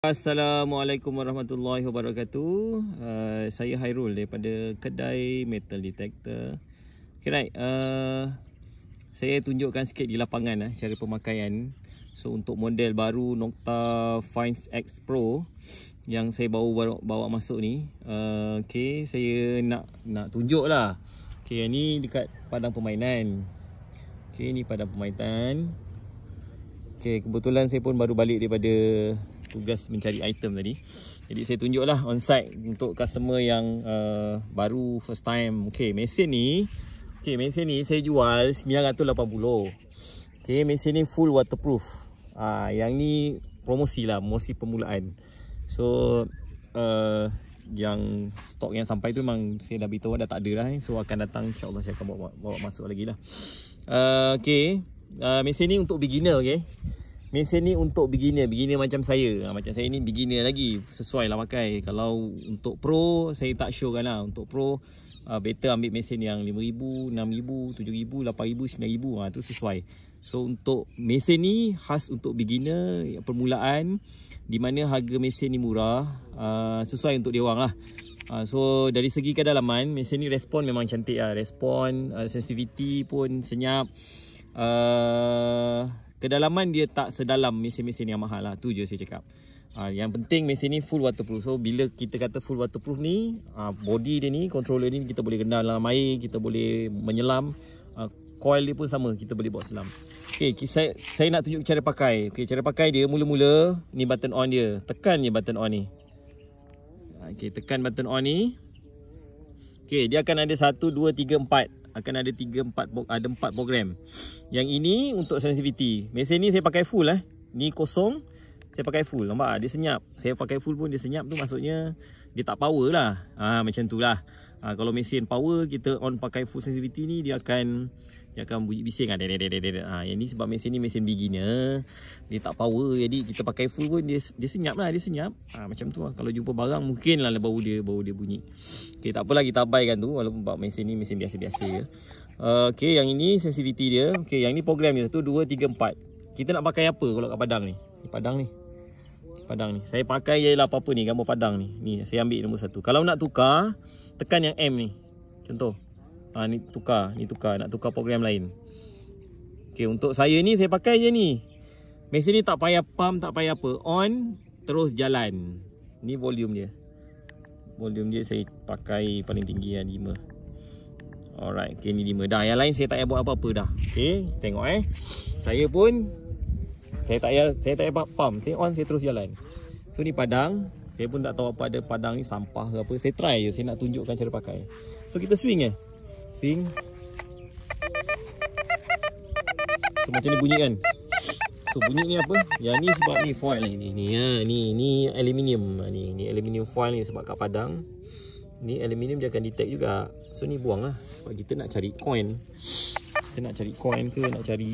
Assalamualaikum warahmatullahi wabarakatuh. Saya Hairul daripada Kedai Metal Detector. Okay, right. Saya tunjukkan sikit di lapangan cara pemakaian. So untuk model baru Nokta Finds X Pro yang saya bawa masuk ni, okay, saya nak tunjuk lah. Okay, yang ni dekat padang permainan. Okay, ni padang permainan. Okay, kebetulan saya pun baru balik daripada tugas mencari item tadi. Jadi saya tunjuklah on site untuk customer yang baru first time. Okey, mesin ni saya jual 980. Okey, mesin ni full waterproof. Yang ni promosi permulaan. So yang stok yang sampai tu memang saya dah beritahu dah tak ada dah. So akan datang, insya-Allah saya akan bawa masuk lagi lah. Okey, mesin ni untuk beginner. Okey, mesin ni untuk beginner macam saya. Macam saya ni beginner lagi, sesuai lah pakai. Kalau untuk pro, saya tak sure kan lah. Untuk pro, better ambil mesin yang 5,000, 6,000, 7,000, 8,000, 9,000. Tu sesuai. So untuk mesin ni khas untuk beginner, permulaan, di mana harga mesin ni murah, sesuai untuk dia orang lah. So dari segi kedalaman, mesin ni respon memang cantik lah. Respon, sensitivity pun senyap. Kedalaman dia tak sedalam mesin-mesin yang mahal lah. Tu je saya cakap. Yang penting mesin ni full waterproof. So bila kita kata full waterproof ni, body dia ni, controller ni kita boleh rendam dalam air, kita boleh menyelam. Coil dia pun sama, kita boleh bawa selam. Okay, saya nak tunjuk cara pakai. Okay, cara pakai dia mula-mula ni button on dia. Tekan je button on ni. Okay, tekan button on ni. Okay, dia akan ada 1, 2, 3, 4. Akan ada 4 program. Yang ini untuk sensitivity. Mesin ni saya pakai full lah. Ni kosong, saya pakai full. Nampak? Dia senyap. Saya pakai full pun dia senyap tu, maksudnya dia tak power lah. Macam tu lah. Kalau mesin power, kita on pakai full sensitivity ni, dia akan bunyi bising. Yang ni sebab mesin ni mesin beginner, dia tak power. Jadi kita pakai full pun dia senyap lah. Dia senyap. Macam tu lah. Kalau jumpa barang mungkin lah baru dia bunyi. Okay, tak apalah, kita abaikan tu. Walaupun mesin ni mesin biasa-biasa je. Okay, yang ini sensitivity dia. Okay, yang ni program dia 1, 2, 3, 4. Kita nak pakai apa kalau kat padang ni? Padang ni saya pakai je lah apa-apa ni, gambar padang ni. Ni saya ambil nombor 1. Kalau nak tukar, tekan yang M ni. Contoh. Ni tukar, nak tukar program lain. Okay, untuk saya ni saya pakai je ni. Mesin ni tak payah pump, tak payah apa. On, terus jalan. Ni volume dia. Volume dia saya pakai paling tinggi yang 5. Alright, okay, ni 5 dah. Yang lain saya tak payah buat apa-apa dah. Okay, tengok saya pun saya tak payah pump. Saya on, saya terus jalan. So ni padang. Saya pun tak tahu apa ada padang ni, sampah ke apa. Saya try je, saya nak tunjukkan cara pakai. So kita swing swing. So macam ni bunyi kan. So bunyi ni apa? Yang ni sebab ni foil ni aluminium. Ni aluminium foil ni sebab kat padang ni aluminium dia akan detect juga. So ni buang lah. Sebab kita nak cari coin. Kita nak cari coin ke nak cari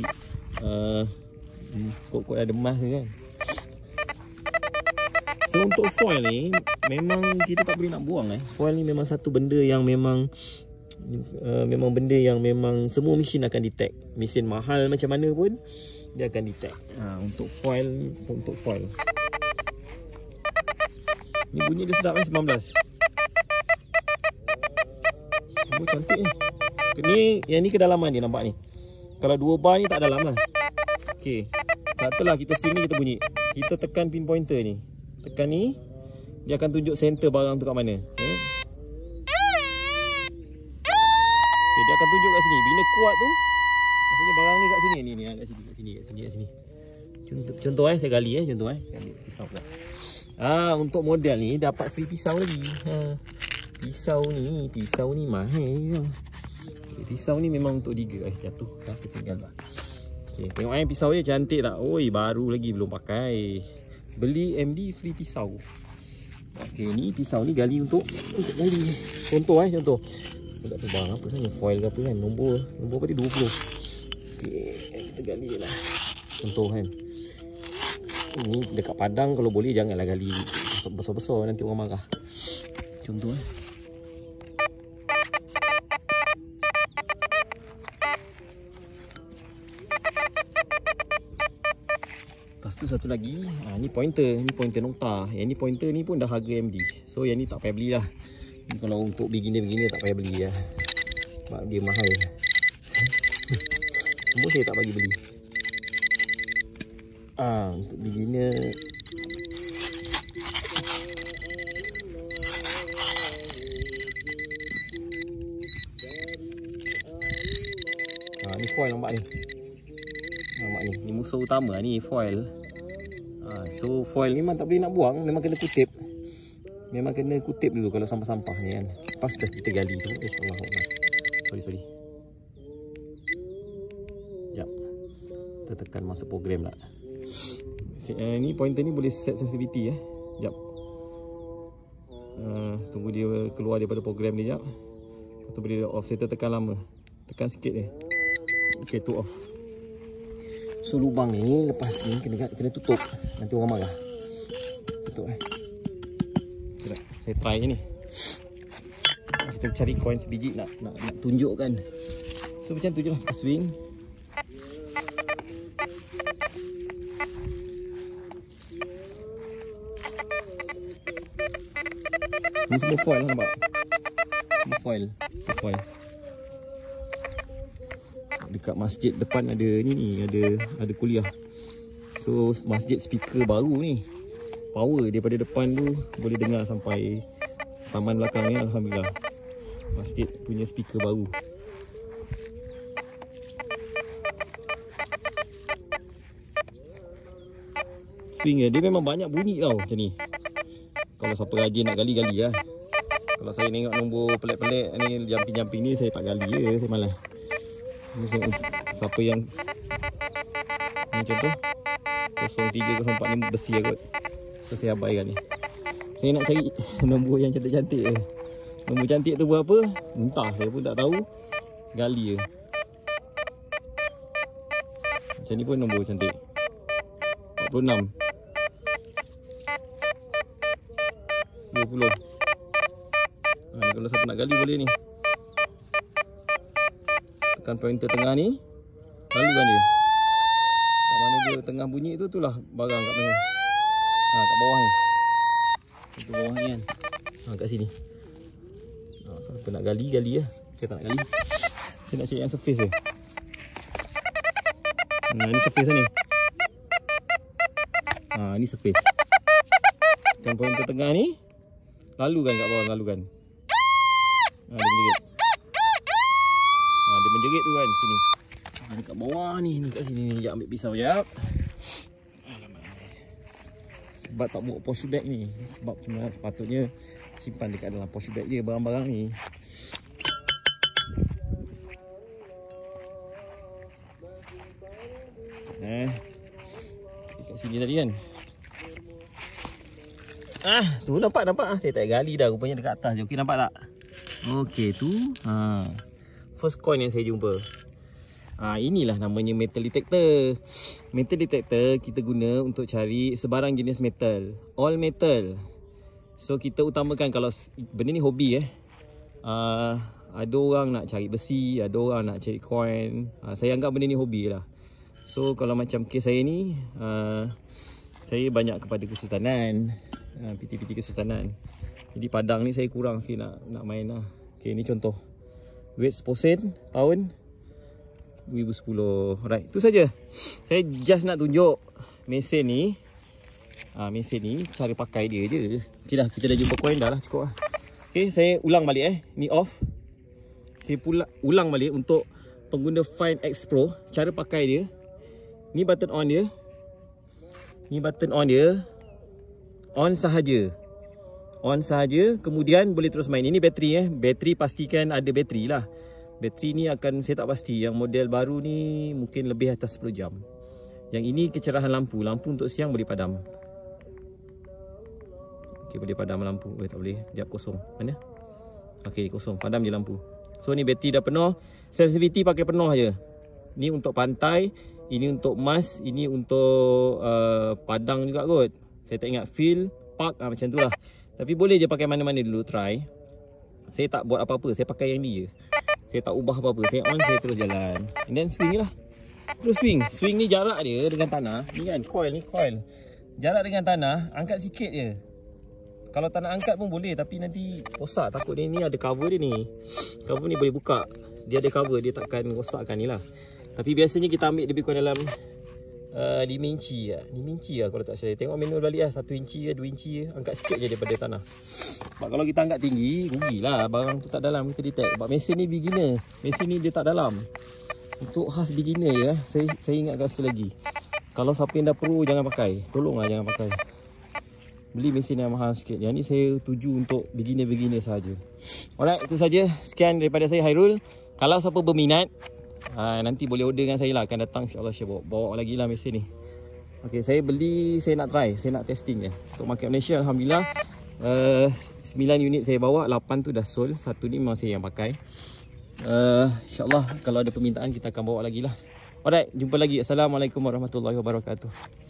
kod-kod ada emas ke kan. So untuk foil ni memang kita tak boleh nak buang. Foil ni memang satu benda yang memang benda yang memang semua mesin akan detect. Mesin mahal macam mana pun dia akan detect. Untuk foil ni bunyi dia sedap 19. Oh, cantik ni. Yang ni kedalaman dia nampak ni. Kalau 2 bar ni tak dalam lah. Okey, katalah kita swing ni, kita bunyi. Kita tekan pin pointer ni. Tekan ni, dia akan tunjuk center barang tu kat mana. Dia akan tunjuk kat sini. Bila kuat tu, maksudnya barang ni kat sini. Ni kat sini. Contoh saya gali contoh saya ambil pisau pula. Untuk model ni dapat free pisau lagi. Pisau ni mahal. Okay, pisau ni memang untuk digger. Jatuh dah, tertinggal lah. Okay, tengok pisau dia cantik tak? Oi, baru lagi, belum pakai. Beli MD free pisau. Okay, ni pisau ni gali untuk gali. Contoh contoh. Tak tahu barang apa sebenarnya, foil ke apa kan. Nombor apa dia 20. Okey, kita gali lah. Contoh kan. Ini dekat padang kalau boleh janganlah gali besar-besar, nanti orang marah. Contoh Lepas tu satu lagi, ni pointer. Ni pointer nota. Yang ni pointer ni pun dah harga MD. So yang ni tak payah belilah. Ni kalau untuk beginner tak payah beli lah. Sebab dia mahal. Semua saya tak bagi beli. Untuk beginner ni foil nampak ni. Nampak ni. Ni musuh utama ni foil. So foil ni memang tak boleh nak buang, memang kena kutip. Memang kena kutip dulu kalau sampah-sampah ni kan. Lepas dah kita gali tu. InsyaAllah. Sorry. Sekejap. Kita tekan masuk program lah. Ni pointer ni boleh set sensitivity Sekejap. Tunggu dia keluar daripada program ni sekejap. Lepas tu boleh off. Saya tekan lama. Tekan sikit je. Okay, tu off. So lubang ni lepas ni kena tutup. Nanti orang marah. Tutup Sekejap. Saya try je ni. Kita cari coin sebiji nak tunjukkan. So macam tu je lah. Kita swing. Ni semua foil lah nampak. Semua foil. Dekat masjid depan ada ni ada kuliah. So masjid speaker baru ni. Power daripada depan tu boleh dengar sampai taman belakang ni, alhamdulillah. Masjid punya speaker baru. Swing dia memang banyak bunyi tau macam ni. Kalau siapa rajin nak gali lah. Kalau saya tengok nombor pelik-pelik ni, jumping-jumping ni, saya tak gali je, saya malas. Siapa yang ni contoh 0304 ni besi kot. So saya abaikan ni. Saya nak cari nombor yang cantik-cantik je. Nombor cantik tu berapa? Entah, saya pun tak tahu. Gali je. Macam ni pun nombor cantik. 46 20. Ni kalau siapa nak gali boleh ni. Tekan pointer tengah ni, lalukan dia. Kat mana dia tengah bunyi tu, itulah barang kat mana. Kat bawah ni. Itu bawah ni kan. Kat sini. Siapa nak gali lah. Saya tak nak gali. Saya nak cari yang surface je. Ni surface ni. Ni surface. Tekan pointer tengah ni, lalukan kat bawah, lalukan. Dia menjerit. Dia menjerit tu kan sini. Dekat bawah ni kat sini ni. Sekejap ambil pisau sekejap. Alamak. Sebab tak bawa posh bag ni. Sebab cuma sepatutnya simpan dekat dalam posh bag je barang-barang ni. Dekat sini tadi kan. Tu nampak. Saya tak gali dah, rupanya dekat atas je. Okey, nampak tak? Okey, tu. First coin yang saya jumpa. Inilah namanya metal detector. Metal detector kita guna untuk cari sebarang jenis metal. All metal. So kita utamakan kalau benda ni hobi ada orang nak cari besi, ada orang nak cari coin. Saya anggap benda ni hobi lah. So kalau macam kes saya ni, saya banyak kepada kesultanan. PT-PT kesultanan. Jadi padang ni saya kurang sikit nak main lah. Okay, ni contoh. Weight Sposen tahun 2010. Alright, tu saja. Saya just nak tunjuk mesin ni. Mesin ni cara pakai dia je. Okay dah, kita dah jumpa coin dah lah, cukup lah. Okay, saya ulang balik Ni off. Saya ulang balik untuk pengguna Find X Pro. Cara pakai dia. Ni button on dia. Ni button on dia. On sahaja. On sahaja, kemudian boleh terus main. Ini bateri Bateri pastikan ada bateri lah. Bateri ni akan, saya tak pasti. Yang model baru ni mungkin lebih atas 10 jam. Yang ini kecerahan lampu. Lampu untuk siang boleh padam. Okey, boleh padam lampu. Tak boleh. Sekejap, kosong. Mana? Okey, kosong. Padam je lampu. So ni bateri dah penuh. Sensitivity pakai penuh je. Ni untuk pantai. Ini untuk emas. Ini untuk padang juga kot. Saya tak ingat field, park, macam tu lah. Tapi boleh je pakai mana-mana dulu, try. Saya tak buat apa-apa, saya pakai yang ni je. Saya tak ubah apa-apa, saya on, saya terus jalan. And then swing je lah. Terus swing. Swing ni jarak dia dengan tanah. Ni kan coil ni coil. Jarak dengan tanah, angkat sikit je. Kalau tak nak angkat pun boleh, tapi nanti rosak. Takut dia ni ada cover dia ni. Cover ni boleh buka. Dia ada cover, dia takkan rosakkan ni lah. Tapi biasanya kita ambil lebih kurang dalam 5 inci lah. 5 inci lah kalau tak salah. Tengok manual balik lah. 1 inci ke 2 inci ke. Angkat sikit je daripada tanah. Sebab kalau kita angkat tinggi, rugilah barang tu tak dalam. Kita detect. Sebab mesin ni beginner. Mesin ni dia tak dalam. Untuk khas beginner je. Saya ingatkan sekali lagi. Kalau siapa yang dah pro, jangan pakai. Tolonglah jangan pakai. Beli mesin yang mahal sikit. Yang ni saya tuju untuk beginner-beginner sahaja. Alright, itu saja. Sekian daripada saya, Hairul. Kalau siapa berminat, nanti boleh order dengan saya lah. Akan datang insyaAllah saya bawa lagi lah mesin ni. Okay, saya beli, saya nak try. Saya nak testing je. Untuk market Malaysia, Alhamdulillah 9 unit saya bawa, 8 tu dah sold. 1 ni memang saya yang pakai. InsyaAllah kalau ada permintaan kita akan bawa lagi lah. Alright, jumpa lagi. Assalamualaikum warahmatullahi wabarakatuh.